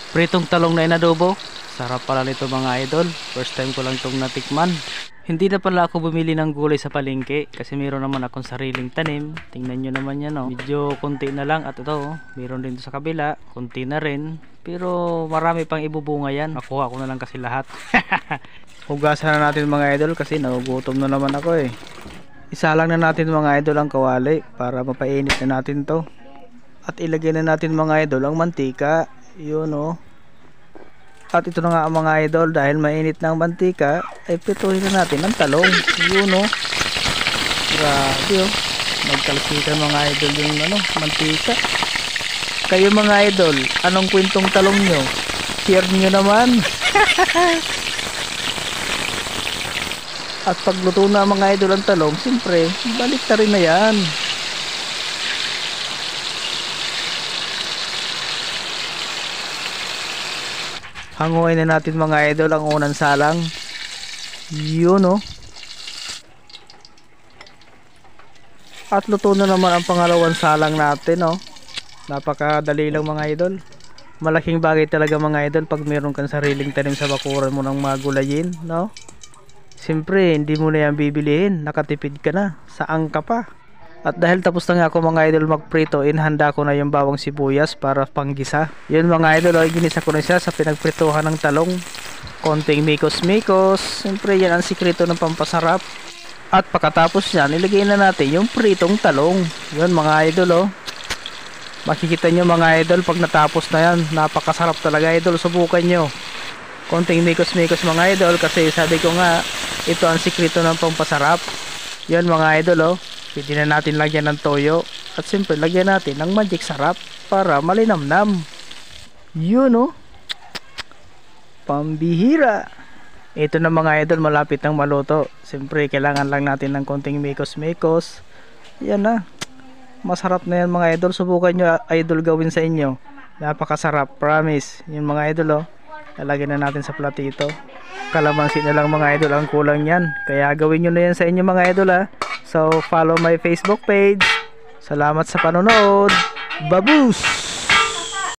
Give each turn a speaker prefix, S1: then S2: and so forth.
S1: Pritong talong na inadobo. Sarap pala nito mga idol. First time ko lang itong natikman. Hindi na pala ako bumili ng gulay sa palengke kasi meron naman akong sariling tanim. Tingnan nyo naman yan, oh. Medyo konti na lang, at ito, oh, meron din sa kabila, konti na rin. Pero marami pang ibubunga yan. Nakuha ko na lang kasi lahat. Hugasan na natin mga idol kasi nagugutom na naman ako eh. Isa lang na natin mga idol ang kawali para mapainit na natin to. At ilagay na natin mga idol ang mantika. Yun, oh. At ito na nga mga idol, dahil mainit na ang mantika, ay prituhin na natin ang talong. Yun, oh. Grabe, oh. Nagtalsikan mga idol yung mantika. Kayo mga idol, anong kwentong talong nyo? Share nyo naman. At pagluto na mga idol ang talong, siyempre, balik na rin na yan. Hanguin na natin mga idol ang unang salang. Yun, oh. At luto na naman ang pangalawang salang natin, oh. Napakadali lang mga idol. Malaking bagay talaga mga idol pag meron kang sariling tanim sa bakuran mo ng mga gulayin, no? Siyempre, hindi mo na yan bibilihin. Nakatipid ka na. Saan ka pa? At dahil tapos na nga ako mga idol magprito, inhanda ko na yung bawang sibuyas para panggisa. Yun mga idol, ginisa ko na siya sa pinagprituhan ng talong. Konting mikos-mikos. Siyempre, yan ang sikreto ng pampasarap. At pagkatapos yan, ilagay na natin yung pritong talong. Yun mga idol, oh. Makikita nyo mga idol pag natapos na yan. Napakasarap talaga idol. Subukan nyo. Konting mikos-mikos mga idol kasi sabi ko nga, ito ang sikreto ng pampasarap. Yan mga idol, oh. Pwede na natin lagyan ng toyo. At siyempre lagyan natin ng magic sarap para malinamnam. Yun, oh. Pambihira. Ito na mga idol, malapit ng maluto. Siyempre kailangan lang natin ng konting mikos-mikos. Yan na. Masarap na yan mga idol. Subukan nyo idol gawin sa inyo. Napakasarap, promise. Yung mga idol, oh. Lalagyan na natin sa platito. Kalamansi na lang mga idol ang kulang yan. Kaya gawin nyo na yan sa inyo mga idol, ha. So follow my Facebook page. Salamat sa panonood. Babush!